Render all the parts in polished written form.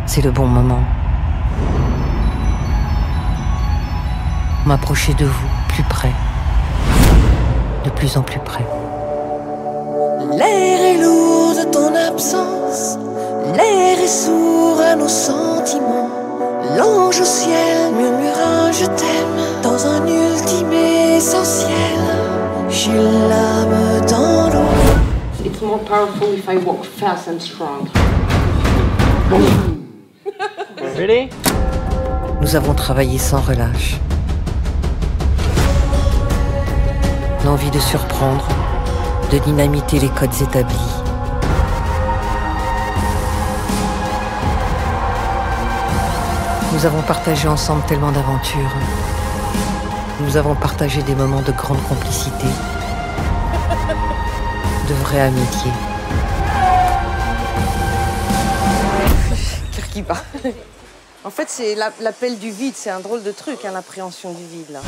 C'est le bon moment. M'approcher de vous, plus près. De plus en plus près. L'air est lourd de ton absence, l'air est sourd à nos sentiments. L'ange au ciel murmure un je t'aime dans un ultime essentiel. J'ai l'âme dans l'eau. It's more powerful if I walk fast and strong. Really? Nous avons travaillé sans relâche. L'envie de surprendre, de dynamiter les codes établis. Nous avons partagé ensemble tellement d'aventures. Nous avons partagé des moments de grande complicité, de vraie amitié. Cœur qui bat. En fait, c'est l'appel du vide, c'est un drôle de truc, hein, l'appréhension du vide, là.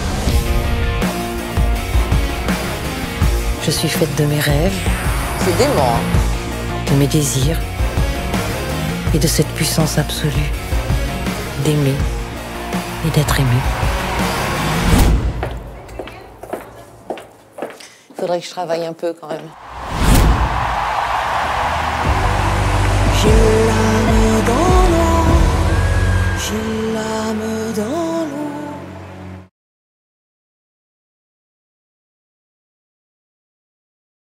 Je suis faite de mes rêves, C'est dément, hein. de mes désirs et de cette puissance absolue d'aimer et d'être aimé. Faudrait que je travaille un peu, quand même.